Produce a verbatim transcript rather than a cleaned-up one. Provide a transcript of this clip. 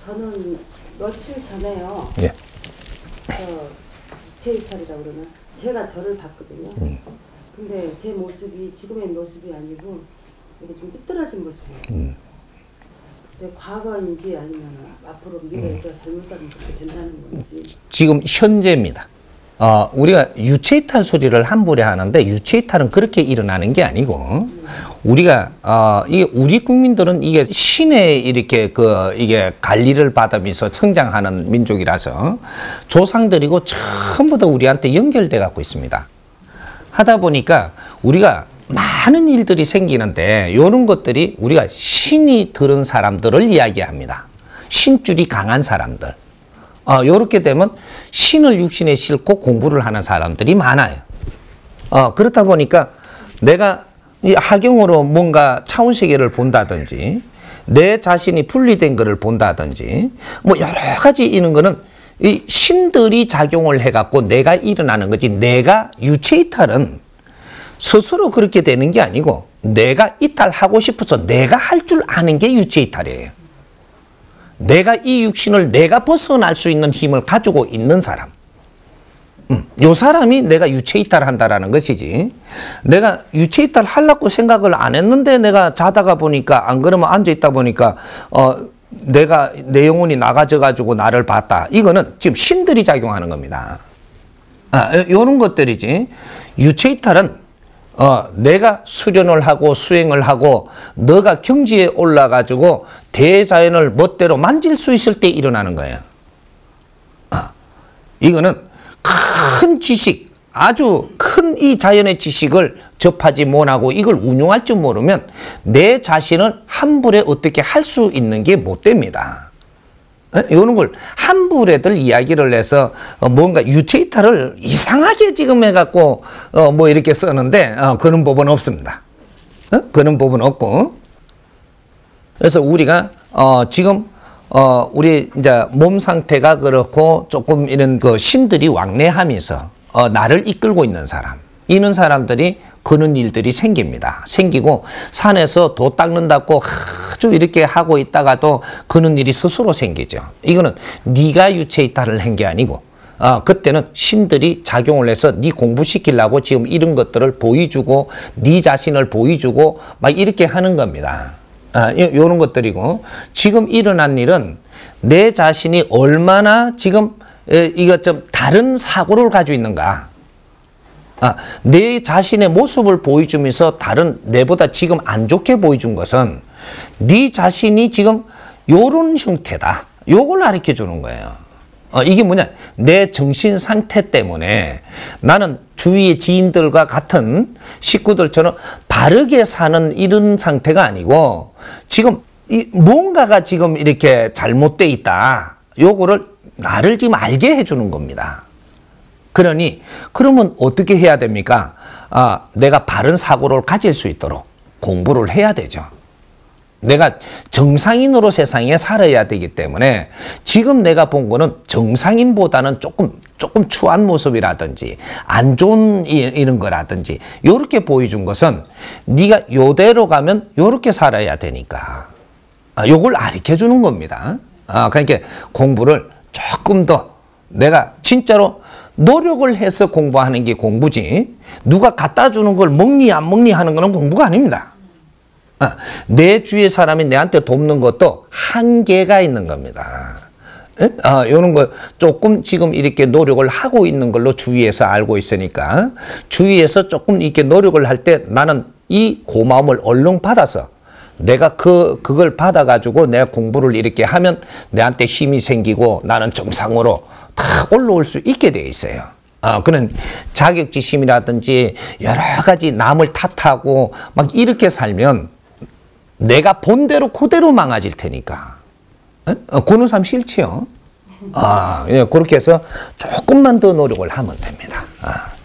저는 며칠 전에요. 예. 저 유체이탈이라고 그러나 제가 저를 봤거든요. 음. 근데 제 모습이 지금의 모습이 아니고 이렇게 좀 삐뚤어진 모습이에요. 음. 근데 과거인지 아니면 앞으로 미래에 음. 제가 잘못 살면 그렇게 된다는 건지. 지금 현재입니다. 어, 우리가 유체이탈 소리를 함부로 하는데 유체이탈은 그렇게 일어나는 게 아니고 음. 우리가 어, 이게 우리 국민들은 이게 신의 이렇게 그 이게 관리를 받으면서 성장하는 민족이라서 조상들이고 전부 다 우리한테 연결돼 갖고 있습니다. 하다 보니까 우리가 많은 일들이 생기는데 이런 것들이 우리가 신이 들은 사람들을 이야기합니다. 신줄이 강한 사람들. 어, 요렇게 되면 신을 육신에 싣고 공부를 하는 사람들이 많아요. 어, 그렇다 보니까 내가 이 하경으로 뭔가 차원세계를 본다든지 내 자신이 분리된 것을 본다든지 뭐 여러 가지 이런 거는 이 신들이 작용을 해갖고 내가 일어나는 거지 내가 유체이탈은 스스로 그렇게 되는 게 아니고 내가 이탈하고 싶어서 내가 할 줄 아는 게 유체이탈이에요. 내가 이 육신을 내가 벗어날 수 있는 힘을 가지고 있는 사람. 음, 요 사람이 내가 유체이탈 한다라는 것이지. 내가 유체이탈 하려고 생각을 안 했는데 내가 자다가 보니까 안 그러면 앉아있다 보니까 어, 내가 내 영혼이 나가져 가지고 나를 봤다. 이거는 지금 신들이 작용하는 겁니다. 아, 요런 것들이지. 유체이탈은 어, 내가 수련을 하고 수행을 하고 너가 경지에 올라가지고 대자연을 멋대로 만질 수 있을 때 일어나는 거예요. 어, 이거는 큰 지식, 아주 큰 이 자연의 지식을 접하지 못하고 이걸 운용할 줄 모르면 내 자신을 함부로 어떻게 할 수 있는 게 못 됩니다. 이런 걸 함부로들 이야기를 해서 어, 뭔가 유체이탈을 이상하게 지금 해갖고 어, 뭐 이렇게 쓰는데 어, 그런 법은 없습니다. 어? 그런 법은 없고. 그래서 우리가 어, 지금 어, 우리 이제 몸 상태가 그렇고 조금 이런 그 신들이 왕래하면서 어, 나를 이끌고 있는 사람, 이런 사람들이 그런 일들이 생깁니다. 생기고 산에서 도 닦는다고 아주 이렇게 하고 있다가도 그런 일이 스스로 생기죠. 이거는 네가 유체이탈을 한 게 아니고 어, 그때는 신들이 작용을 해서 네 공부시키려고 지금 이런 것들을 보여주고 네 자신을 보여주고 막 이렇게 하는 겁니다. 아, 이런 것들이고 지금 일어난 일은 내 자신이 얼마나 지금 에, 이거 좀 다른 사고를 가지고 있는가. 아, 내 자신의 모습을 보여주면서 다른 내보다 지금 안 좋게 보여준 것은 네 자신이 지금 요런 형태다. 요걸 가르쳐 주는 거예요. 어, 이게 뭐냐? 내 정신 상태 때문에 나는 주위의 지인들과 같은 식구들처럼 바르게 사는 이런 상태가 아니고 지금 이 뭔가가 지금 이렇게 잘못돼 있다. 요거를 나를 지금 알게 해주는 겁니다. 그러니 그러면 어떻게 해야 됩니까? 아, 내가 바른 사고를 가질 수 있도록 공부를 해야 되죠. 내가 정상인으로 세상에 살아야 되기 때문에 지금 내가 본 거는 정상인보다는 조금 조금 추한 모습이라든지 안 좋은 이런 거라든지 요렇게 보여준 것은 네가 요대로 가면 요렇게 살아야 되니까 아, 요걸 가르쳐 주는 겁니다. 아, 그러니까 공부를 조금 더 내가 진짜로 노력을 해서 공부하는 게 공부지 누가 갖다 주는 걸 먹니 안 먹니 하는 거는 공부가 아닙니다. 아, 내 주위의 사람이 내한테 돕는 것도 한계가 있는 겁니다. 아, 이런 거 조금 지금 이렇게 노력을 하고 있는 걸로 주위에서 알고 있으니까 주위에서 조금 이렇게 노력을 할 때 나는 이 고마움을 얼른 받아서 내가 그, 그걸 받아가지고 내가 공부를 이렇게 하면 내한테 힘이 생기고 나는 정상으로 다 올라올 수 있게 돼 있어요. 어, 그런 자격지심이라든지 여러 가지 남을 탓하고 막 이렇게 살면 내가 본대로 그대로 망가질 테니까. 어, 그런 삶 싫지요? 아, 예, 그렇게 해서 조금만 더 노력을 하면 됩니다. 아.